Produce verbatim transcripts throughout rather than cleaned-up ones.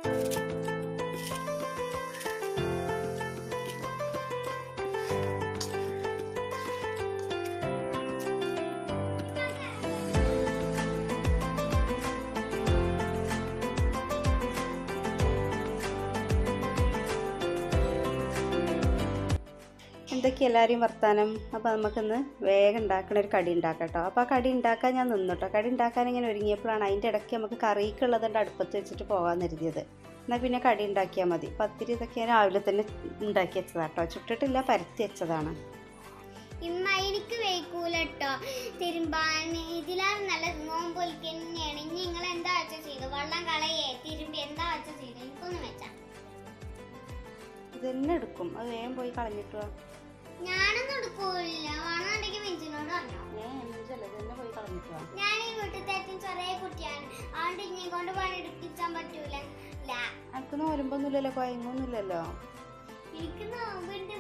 എന്തൊക്കെ എല്ലാവരെയും വർത്താനം. അപ്പോൾ നമുക്കിന്ന് വേഗം ഉണ്ടാക്കണ ഒരു കടി ഉണ്ടാക്കാം കേട്ടോ. അപ്പോൾ ആ കടി ഉണ്ടാക്കാൻ ഞാൻ നിന്നു കേട്ടോ. കടി ഉണ്ടാക്കാൻ ഇങ്ങനെ ഒരുങ്ങിയപ്പോഴാണ് അതിൻ്റെ ഇടയ്ക്ക് നമുക്ക് കറിക്കുള്ളതുകൊണ്ട് അടുപ്പത്ത് വെച്ചിട്ട് പോകാൻ കരുതിയത്. എന്നാൽ പിന്നെ കടി ഉണ്ടാക്കിയാൽ മതി. പത്തിരി ഇതൊക്കെ രാവിലെ തന്നെ ഉണ്ടാക്കി വെച്ചതാണ് കേട്ടോ. ചുട്ടിട്ടില്ല, പരത്തി വെച്ചതാണ്. എനിക്ക് വയ്ക്കൂല കേട്ടോ തിരുമ്പാൻ. ഇതിലാണ് നല്ല നോമ്പൊലിക്ക് തന്നെയാണ്. ഇനി നിങ്ങൾ എന്താ വെച്ച ചെയ്തു? വെള്ളം കളയേ തിരുമ്പി എന്താ വെച്ച ചെയ്തു? എനിക്കൊന്നും വെച്ചാ ഇതന്നെ എടുക്കും. അത് വേഗം പോയി കളഞ്ഞിട്ടുവാ. ഞാനൊന്നും എടുക്കൂല. വേണമെന്നുണ്ടെങ്കിൽ മിഞ്ചിനോട് പറഞ്ഞോ. പോയി കളഞ്ഞിട്ടുവാ. ഞാൻ ഈ വീട്ടിലത്തെ ഏറ്റവും ചെറിയ കുട്ടിയാണ്. അതുകൊണ്ട് ഇനി കൊണ്ട് പണി എടുപ്പിച്ചാൻ പറ്റൂല. എനിക്ക് നോരുമ്പൊന്നുമില്ലല്ലോ, കൊയങ്ങൊന്നുമില്ലല്ലോ. എനിക്ക് നോമ്പുണ്ട്.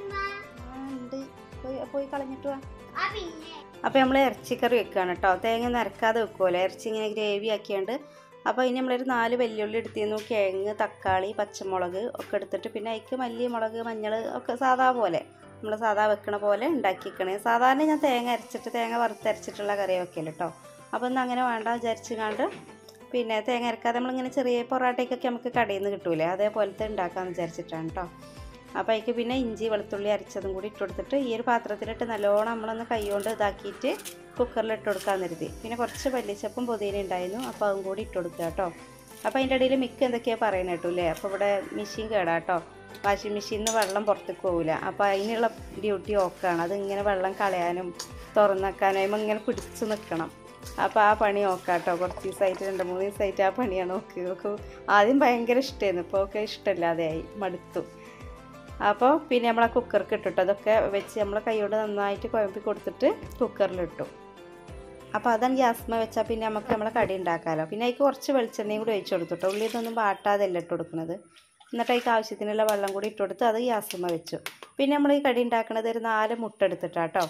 പോയി കളഞ്ഞിട്ടുവാ. പിന്നെ അപ്പോൾ നമ്മൾ ഇറച്ചിക്കറി വെക്കുകയാണ് കേട്ടോ. തേങ്ങ നരക്കാതെ വെക്കുമല്ലോ, ഇറച്ചി ഇങ്ങനെ ഗ്രേവി ആക്കിയാണ്ട്. അപ്പോൾ അതിന് നമ്മളൊരു നാല് വെല്ലുള്ളി എടുത്തിരുന്നു, കിഴങ്ങ്, തക്കാളി, പച്ചമുളക് ഒക്കെ എടുത്തിട്ട് പിന്നെ അതിക്ക് മല്ലി, മുളക്, മഞ്ഞൾ ഒക്കെ സാധാ പോലെ നമ്മൾ സാധാ വെക്കണ പോലെ ഉണ്ടാക്കിക്കണേ. സാധാരണ ഞാൻ തേങ്ങ അരച്ചിട്ട് തേങ്ങ വറുത്തരച്ചിട്ടുള്ള കറി വെക്കല്ലോ കേട്ടോ. അപ്പോൾ ഇന്ന് അങ്ങനെ വേണ്ട വിചാരിച്ച് കണ്ട് പിന്നെ തേങ്ങ അരക്കാതെ നമ്മളിങ്ങനെ ചെറിയ പൊറോട്ടയ്ക്കൊക്കെ നമുക്ക് കടയിൽ നിന്ന് കിട്ടൂലേ, അതേപോലത്തെ ഉണ്ടാക്കാമെന്ന് വിചാരിച്ചിട്ടാണ് കേട്ടോ. അപ്പോൾ അതിക്ക് പിന്നെ ഇഞ്ചി വെളുത്തുള്ളി അരച്ചതും കൂടി ഇട്ട് കൊടുത്തിട്ട് ഈ ഒരു പാത്രത്തിലിട്ട് നല്ലോണം നമ്മളൊന്ന് കൈകൊണ്ട് ഇതാക്കിയിട്ട് കുക്കറിൽ ഇട്ട് കൊടുക്കാമെന്ന് കരുതി. പിന്നെ കുറച്ച് മല്ലിച്ചപ്പും പുതിന ഉണ്ടായിരുന്നു, അപ്പോൾ അതും കൂടി ഇട്ട് കൊടുക്കുക കേട്ടോ. അപ്പോൾ അതിൻ്റെ ഇടയിൽ മിക്ക എന്തൊക്കെയാണ് പറയുന്നത് കേട്ടൂല്ലേ. അപ്പോൾ ഇവിടെ മെഷീൻ കേടാ കേട്ടോ. വാഷിംഗ് മെഷീനിൽ നിന്ന് വെള്ളം പുറത്തേക്ക് പോകില്ല. അപ്പോൾ അതിനുള്ള ഡ്യൂട്ടി ഓക്കാണ്. അതിങ്ങനെ വെള്ളം കളയാനും തുറന്നേക്കാനും ഇങ്ങനെ പിടിച്ച് നിൽക്കണം. അപ്പോൾ ആ പണി ഓക്കാം കേട്ടോ. കുറച്ച് ദിവസമായിട്ട് രണ്ട് മൂന്ന് ദിവസമായിട്ട് ആ പണിയാണ് ഓക്ക്. ഓക്ക് ആദ്യം ഭയങ്കര ഇഷ്ടമായിരുന്നു, ഇപ്പോൾ ഒക്കെ ഇഷ്ടമില്ലാതെയായി, മടുത്തു. അപ്പോൾ പിന്നെ നമ്മൾ ആ കുക്കർക്ക് ഇട്ടിട്ട് അതൊക്കെ വെച്ച് നമ്മൾ കൈയോട് നന്നായിട്ട് കുഴമ്പി കൊടുത്തിട്ട് കുക്കറിലിട്ടു. അപ്പോൾ അതാണ് ഗ്യാസ്മ വെച്ചാൽ പിന്നെ നമുക്ക് നമ്മളെ കടി ഉണ്ടാക്കാമല്ലോ. പിന്നെ അതിക്ക് കുറച്ച് വെളിച്ചെണ്ണയും കൂടി ഒഴിച്ച് കൊടുത്തിട്ടോ. ഉള്ളി ഇതൊന്നും വാട്ടാതെല്ല ഇട്ട് കൊടുക്കുന്നത്. എന്നിട്ട് അതിക്ക് ആവശ്യത്തിനുള്ള വെള്ളം കൂടി ഇട്ട് കൊടുത്ത് അത് ഗ്യാസ്മ വെച്ചു. പിന്നെ നമ്മൾ ഈ കടി ഉണ്ടാക്കുന്നത് ഒരു നാല് മുട്ട എടുത്തിട്ടാട്ടോ.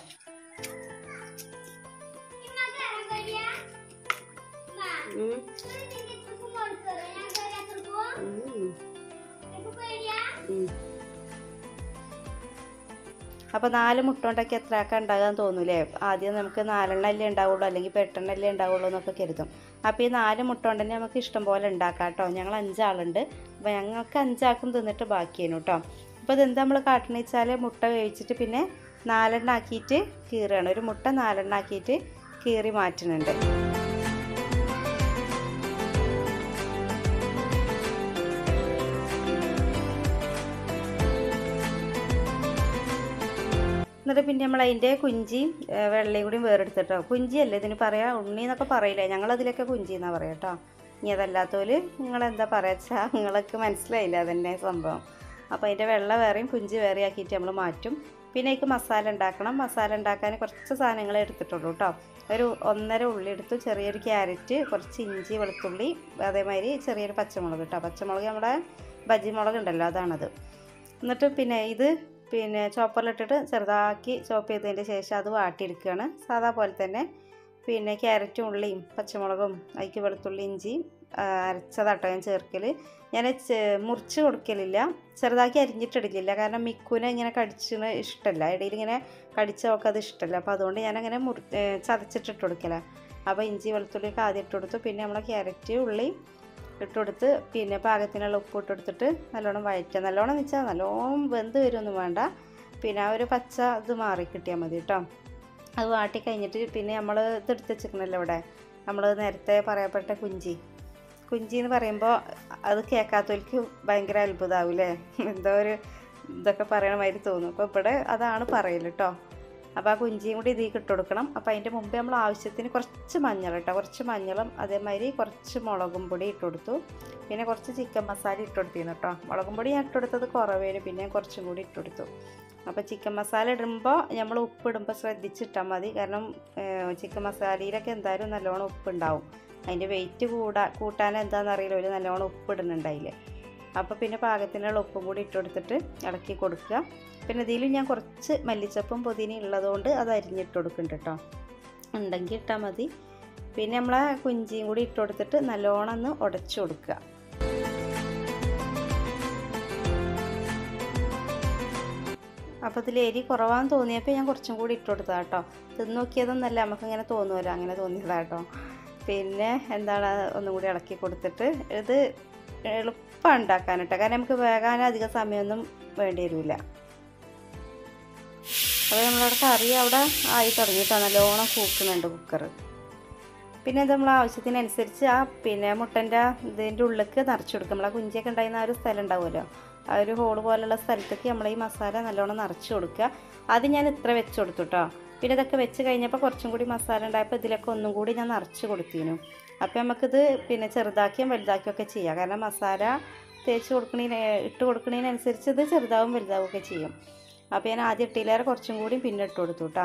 അപ്പോൾ നാല് മുട്ട കൊണ്ടൊക്കെ എത്ര ആക്കാൻ ഉണ്ടാകാൻ തോന്നൂലേ. ആദ്യം നമുക്ക് നാലെണ്ണല്ലേ ഉണ്ടാവുള്ളൂ, അല്ലെങ്കിൽ പെട്ടെണ്ണല്ലേ ഉണ്ടാവുള്ളൂ എന്നൊക്കെ കരുതും. അപ്പോൾ ഈ നാല് മുട്ട കൊണ്ട് തന്നെ നമുക്ക് ഇഷ്ടം പോലെ ഉണ്ടാക്കാം കേട്ടോ. ഞങ്ങൾ അഞ്ചാളുണ്ട്. അപ്പോൾ ഞങ്ങൾക്ക് അഞ്ചാക്കും തിന്നിട്ട് ബാക്കിയേനു കേട്ടോ. അപ്പോൾ ഇതെന്താ നമ്മൾ കാട്ടണമെന്ന് വെച്ചാൽ മുട്ട വേവിച്ചിട്ട് പിന്നെ നാലെണ്ണ ആക്കിയിട്ട് കീറുകയാണ്. ഒരു മുട്ട നാലെണ്ണ ആക്കിയിട്ട് കീറി മാറ്റുന്നുണ്ട്. എന്നിട്ട് പിന്നെ നമ്മൾ അതിൻ്റെ കുഞ്ചിയും വെള്ളയും കൂടിയും വേറെടുത്തിട്ടോ. കുഞ്ചിയല്ലേ ഇതിന് പറയാം, ഉണ്ണി എന്നൊക്കെ പറയില്ലേ, ഞങ്ങളതിലൊക്കെ കുഞ്ചി എന്നാണ് പറയാം കേട്ടോ. ഇനി അതല്ലാത്തവർ നിങ്ങളെന്താ പറയുക വെച്ചാൽ നിങ്ങൾക്ക് മനസ്സിലായില്ല അതന്നെ സംഭവം. അപ്പോൾ അതിൻ്റെ വെള്ള വേറെയും കുഞ്ചി വേറെ ആക്കിയിട്ട് നമ്മൾ മാറ്റും. പിന്നെ അതിക്ക് മസാല ഉണ്ടാക്കണം. മസാല ഉണ്ടാക്കാൻ കുറച്ച് സാധനങ്ങളെ എടുത്തിട്ടുള്ളൂ കേട്ടോ. ഒരു ഒന്നര ഉള്ളി എടുത്തു, ചെറിയൊരു ക്യാരറ്റ്, കുറച്ച് ഇഞ്ചി, വെളുത്തുള്ളി, അതേമാതിരി ചെറിയൊരു പച്ചമുളക് കേട്ടോ. പച്ചമുളക് നമ്മുടെ ബജി മുളക് ഉണ്ടല്ലോ, അതാണത്. എന്നിട്ട് പിന്നെ ഇത് പിന്നെ ചോപ്പറിലിട്ടിട്ട് ചെറുതാക്കി ചോപ്പ് ചെയ്തതിൻ്റെ ശേഷം അത് വാട്ടിയെടുക്കുകയാണ് സാധാ പോലെ തന്നെ. പിന്നെ ക്യാരറ്റും ഉള്ളിയും പച്ചമുളകും അതിക്ക് വെളുത്തുള്ളി ഇഞ്ചിയും അരച്ചതാട്ടോ ഞാൻ ചേർക്കൽ. ഞാൻ മുറിച്ച് കൊടുക്കലില്ല, ചെറുതാക്കി അരിഞ്ഞിട്ടിടില്ല. കാരണം മിക്കുനെ ഇങ്ങനെ കടിച്ചിന് ഇഷ്ടമല്ല, ഇടയിൽ ഇങ്ങനെ കടിച്ചവർക്ക് അത് ഇഷ്ടമല്ല. അപ്പോൾ അതുകൊണ്ട് ഞാനങ്ങനെ മുറി ചതച്ചിട്ടിട്ട് കൊടുക്കലാണ്. അപ്പോൾ ഇഞ്ചി വെളുത്തുള്ളിയൊക്കെ ആദ്യം ഇട്ട് കൊടുത്തു. പിന്നെ നമ്മളെ ക്യാരറ്റ് ഉള്ളി ഇട്ട് കൊടുത്ത് പിന്നെ പാകത്തിനുള്ള ഉപ്പ് ഇട്ട് കൊടുത്തിട്ട് നല്ലോണം വഴറ്റുക. നല്ലോണം എന്ന് വെച്ചാൽ നല്ലോണം വെന്ത് വരുമൊന്നും വേണ്ട, പിന്നെ ആ ഒരു പച്ച ഇത് മാറി കിട്ടിയാൽ മതി കേട്ടോ. അത് വാട്ടി കഴിഞ്ഞിട്ട് പിന്നെ നമ്മൾ ഇതെടുത്ത് വെച്ചിരിക്കണല്ലോ ഇവിടെ, നമ്മൾ നേരത്തെ പറയപ്പെട്ട കുഞ്ചി കുഞ്ചി എന്ന് പറയുമ്പോൾ അത് കേൾക്കാത്തവർക്ക് ഭയങ്കര അത്ഭുതമാവില്ലേ, എന്തോ ഒരു ഇതൊക്കെ പറയണ മാതിരി തോന്നും. അപ്പോൾ ഇവിടെ അതാണ് പറയൽ കേട്ടോ. അപ്പോൾ ആ കുഞ്ചിയും കൂടി ഇതിലേക്ക് ഇട്ട് കൊടുക്കണം. അപ്പോൾ അതിൻ്റെ മുമ്പേ നമ്മൾ ആവശ്യത്തിന് കുറച്ച് മഞ്ഞൾ കേട്ടോ, കുറച്ച് മഞ്ഞളും അതേമാതിരി കുറച്ച് മുളകും പൊടി ഇട്ട് കൊടുത്തു. പിന്നെ കുറച്ച് ചിക്കൻ മസാല ഇട്ട് കൊടുത്തിരുന്നു കേട്ടോ. മുളകും പൊടി ഞാൻ ഇട്ട് കൊടുത്തത് കുറവേന്, പിന്നെ കുറച്ചും കൂടി ഇട്ട് കൊടുത്തു. അപ്പോൾ ചിക്കൻ മസാല ഇടുമ്പോൾ നമ്മൾ ഉപ്പ് ഇടുമ്പോൾ ശ്രദ്ധിച്ചിട്ടാൽ മതി. കാരണം ചിക്കൻ മസാലയിലൊക്കെ എന്തായാലും നല്ലോണം ഉപ്പുണ്ടാവും. അതിൻ്റെ വെയിറ്റ് കൂടാ കൂട്ടാൻ എന്താണെന്ന് അറിയില്ല, ഒരു നല്ലോണം ഉപ്പ് ഇടുന്നുണ്ടായില്ലേ. അപ്പോൾ പിന്നെ പാകത്തിനുള്ള ഉപ്പും കൂടി ഇട്ട് കൊടുത്തിട്ട് ഇളക്കി കൊടുക്കുക. പിന്നെ ഇതിലും ഞാൻ കുറച്ച് മല്ലിച്ചപ്പും പുതിനയും ഉള്ളതുകൊണ്ട് അത് അരിഞ്ഞിട്ട് കൊടുക്കുന്നുണ്ട് കേട്ടോ, ഉണ്ടെങ്കിൽ ഇട്ടാൽ മതി. പിന്നെ നമ്മളെ കുഞ്ചിയും കൂടി ഇട്ട് കൊടുത്തിട്ട് നല്ലോണം ഒന്ന് ഉടച്ചു കൊടുക്കുക. അപ്പോൾ ഇതിൽ എരി കുറവാന്ന് തോന്നിയപ്പോൾ ഞാൻ കുറച്ചും കൂടി ഇട്ട് കൊടുത്തതാണ് കേട്ടോ. തിന്ന് നോക്കിയതൊന്നല്ല, നമുക്കിങ്ങനെ തോന്നുമല്ലോ, അങ്ങനെ തോന്നിയതാണ് കേട്ടോ. പിന്നെ എന്താണ് ഒന്നും കൂടി ഇളക്കി കൊടുത്തിട്ട് ഇത് എളുപ്പം ഉണ്ടാക്കാൻ കേട്ടോ, കാരണം നമുക്ക് വേകാൻ അധികം സമയമൊന്നും വേണ്ടി വരില്ല. അപ്പോൾ നമ്മളവിടെ കറി അവിടെ ആയി തുടങ്ങിയിട്ടാണ്, നല്ലോണം കൂക്കുന്നുണ്ട് കുക്കർ. പിന്നെ ഇത് നമ്മൾ ആവശ്യത്തിനനുസരിച്ച് ആ പിന്നെ മുട്ടൻ്റെ ഇതിൻ്റെ ഉള്ളിലേക്ക് നിറച്ച് കൊടുക്കും. നമ്മൾ ആ കുഞ്ചിയൊക്കെ ഉണ്ടായിരുന്ന ആ ഒരു സ്ഥലം ഉണ്ടാവുമല്ലോ, ആ ഒരു ഹോള് പോലുള്ള സ്ഥലത്തേക്ക് നമ്മൾ ഈ മസാല നല്ലോണം നിറച്ച് കൊടുക്കുക. അത് ഞാൻ ഇത്ര വെച്ച് കൊടുത്തു കേട്ടോ. പിന്നെ ഇതൊക്കെ വെച്ച് കഴിഞ്ഞപ്പോൾ കുറച്ചും കൂടി മസാല ഉണ്ടായപ്പോൾ ഇതിലൊക്കെ ഒന്നും കൂടി ഞാൻ നിറച്ച് കൊടുത്തിരുന്നു. അപ്പോൾ നമുക്കിത് പിന്നെ ചെറുതാക്കിയും വലുതാക്കിയും ഒക്കെ ചെയ്യാം, കാരണം മസാല തേച്ച് കൊടുക്കണതിന് ഇട്ട് കൊടുക്കുന്നതിനനുസരിച്ച് ഇത് ചെറുതാവും വലുതാവും ഒക്കെ ചെയ്യും. അപ്പോൾ ഞാൻ ആദ്യം ഇട്ടിലേറെ കുറച്ചും കൂടി പിന്നെ ഇട്ട് കൊടുത്തു കേട്ടോ.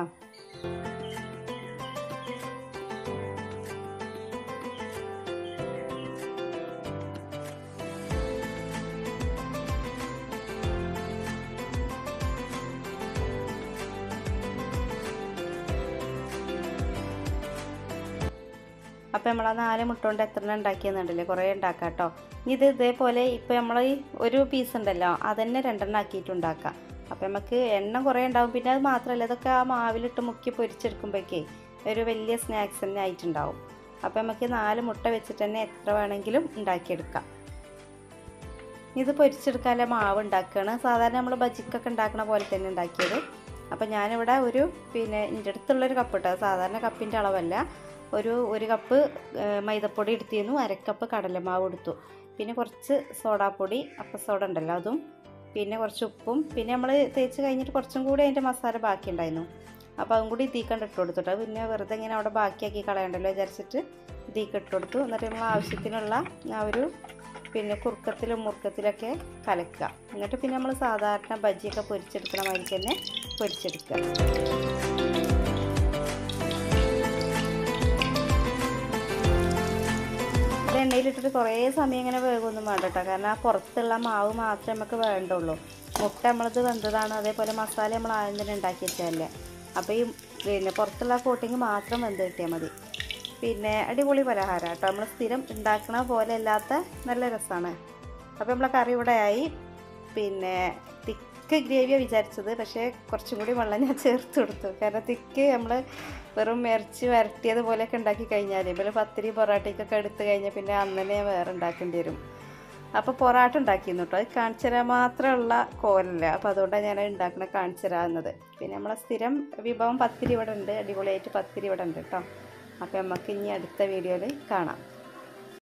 അപ്പോൾ നമ്മൾ ആ നാല് മുട്ട കൊണ്ട് എത്ര എണ്ണം ഉണ്ടാക്കിയെന്നുണ്ടല്ലേ, കുറേ ഉണ്ടാക്കാം കേട്ടോ. ഇത് ഇതേപോലെ ഇപ്പോൾ നമ്മൾ ഈ ഒരു പീസ് ഉണ്ടല്ലോ, അതന്നെ രണ്ടെണ്ണം ആക്കിയിട്ട് ഉണ്ടാക്കാം. അപ്പോൾ നമുക്ക് എണ്ണം കുറേ ഉണ്ടാവും. പിന്നെ അത് മാത്രമല്ല, ഇതൊക്കെ ആ മാവിലിട്ട് മുക്കി പൊരിച്ചെടുക്കുമ്പോഴേക്കേ ഒരു വലിയ സ്നാക്സ് തന്നെ ആയിട്ടുണ്ടാവും. അപ്പോൾ നമുക്ക് നാല് മുട്ട വെച്ചിട്ട് തന്നെ എത്ര വേണമെങ്കിലും ഉണ്ടാക്കിയെടുക്കാം. ഇത് പൊരിച്ചെടുക്കാനുള്ള മാവ് ഉണ്ടാക്കുകയാണ്, സാധാരണ നമ്മൾ ബജിക്കൊക്കെ ഉണ്ടാക്കുന്ന പോലെ തന്നെ ഉണ്ടാക്കിയത്. അപ്പോൾ ഞാനിവിടെ ഒരു പിന്നെ എൻ്റെ അടുത്തുള്ളൊരു കപ്പ് ഇട്ടത്, സാധാരണ കപ്പിൻ്റെ അളവല്ല, ഒരു ഒരു കപ്പ് മൈദപ്പൊടി എടുത്തിരുന്നു, അരക്കപ്പ് കടലമാവ് എടുത്തു, പിന്നെ കുറച്ച് സോഡാപ്പൊടി, അപ്പം സോഡ ഉണ്ടല്ലോ അതും, പിന്നെ കുറച്ച് ഉപ്പും, പിന്നെ നമ്മൾ തേച്ച് കഴിഞ്ഞിട്ട് കുറച്ചും കൂടി അതിൻ്റെ മസാല ബാക്കി ഉണ്ടായിരുന്നു. അപ്പോൾ അതും കൂടി തീക്കണ്ട് ഇട്ട് കൊടുത്തിട്ട്, പിന്നെ വെറുതെ ഇങ്ങനെ അവിടെ ബാക്കിയാക്കി കളയണ്ടല്ലോ വിചാരിച്ചിട്ട് തീക്ക് ഇട്ട് കൊടുത്തു. എന്നിട്ട് നമ്മൾ ആവശ്യത്തിനുള്ള ആ ഒരു പിന്നെ കുറുക്കത്തിലും മുറുക്കത്തിലൊക്കെ കലക്കുക. എന്നിട്ട് പിന്നെ നമ്മൾ സാധാരണ ബജിയൊക്കെ പൊരിച്ചെടുക്കണ മാതിരി തന്നെ പൊരിച്ചെടുക്കുക. എണ്ണയിലിട്ടിട്ട് കുറേ സമയം ഇങ്ങനെ വേഗമൊന്നും വേണ്ട കേട്ടോ, കാരണം ആ പുറത്തുള്ള മാവ് മാത്രമേ നമുക്ക് വേണ്ടുള്ളൂ. മുട്ട നമ്മളത് വെന്തതാണ്, അതേപോലെ മസാല നമ്മൾ ആദ്യം തന്നെ ഉണ്ടാക്കി വെച്ചതല്ലേ. അപ്പോൾ ഈ പിന്നെ പുറത്തുള്ള കോട്ടിങ് മാത്രം വെന്ത് കിട്ടിയാൽ മതി. പിന്നെ അടിപൊളി പലഹാരം കേട്ടോ, നമ്മൾ സ്ഥിരം ഉണ്ടാക്കണ പോലെ അല്ലാത്ത നല്ല രസമാണ്. അപ്പോൾ നമ്മളെ കറി ഇവിടെ ആയി. പിന്നെ തിക്ക് ഗ്രേവിയാണ് വിചാരിച്ചത്, പക്ഷേ കുറച്ചും കൂടി വെള്ളം ഞാൻ ചേർത്ത് കൊടുത്തു, കാരണം തിക്ക് നമ്മൾ വെറും ഇറച്ചി വരട്ടിയത് പോലെയൊക്കെ ഉണ്ടാക്കി കഴിഞ്ഞാൽ ഇപ്പോൾ പത്തിരി പൊറാട്ടയ്ക്കൊക്കെ എടുത്ത് കഴിഞ്ഞാൽ പിന്നെ അന്ന് തന്നെ വേറെ ഉണ്ടാക്കേണ്ടി വരും. അപ്പോൾ പൊറാട്ട ഉണ്ടാക്കിയിരുന്നു കേട്ടോ, അത് കാണിച്ചു തരാൻ മാത്രമുള്ള കോലല്ല, അപ്പോൾ അതുകൊണ്ടാണ് ഞാൻ ഉണ്ടാക്കണ കാണിച്ചു തരാവുന്നത്. പിന്നെ നമ്മളെ സ്ഥിരം വിഭവം പത്തിരി ഇവിടെ ഉണ്ട്, അടിപൊളിയായിട്ട് പത്തിരി ഇവിടെ ഉണ്ട് കേട്ടോ. അപ്പോൾ നമുക്ക് ഇനി അടുത്ത വീഡിയോയിൽ കാണാം.